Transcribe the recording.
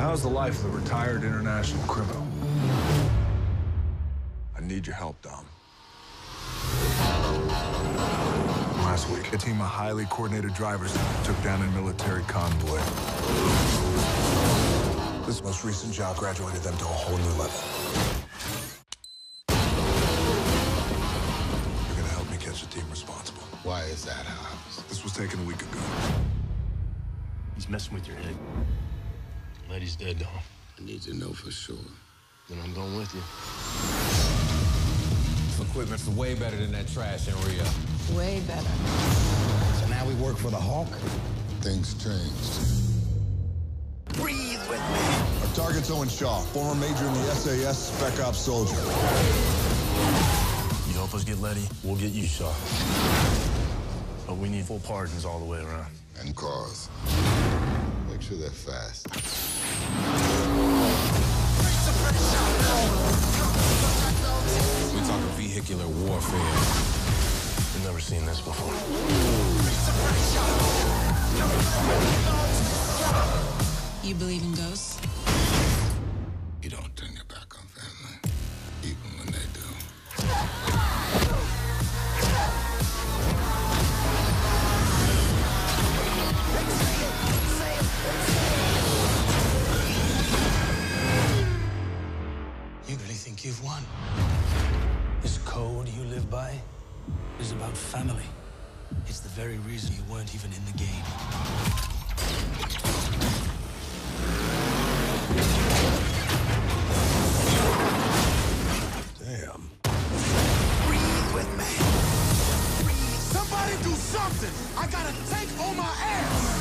how's the life of a retired international criminal? I need your help, Dom. Last week, a team of highly coordinated drivers took down a military convoy. This most recent job graduated them to a whole new level. You're gonna help me catch the team responsible. Why is that, Hobbs? This was taken a week ago. He's messing with your head. Letty's dead, Dom. I need to know for sure. Then I'm going with you. This equipment's way better than that trash in Rio. Way better. So now we work for the Hawk? Things changed. Breathe with me. Our target's Owen Shaw, former major in the SAS Spec Ops soldier. You help us get Letty, we'll get you Shaw. But we need full pardons all the way around. And cars. Make sure they're fast. We're talking vehicular warfare. We've never seen this before. You believe in ghosts? You don't turn your back on family, even when they do. You really think you've won? This code you live by is about family. It's the very reason you weren't even in the game. Damn. Breathe with me. Breathe. Somebody do something. I gotta take on my ass.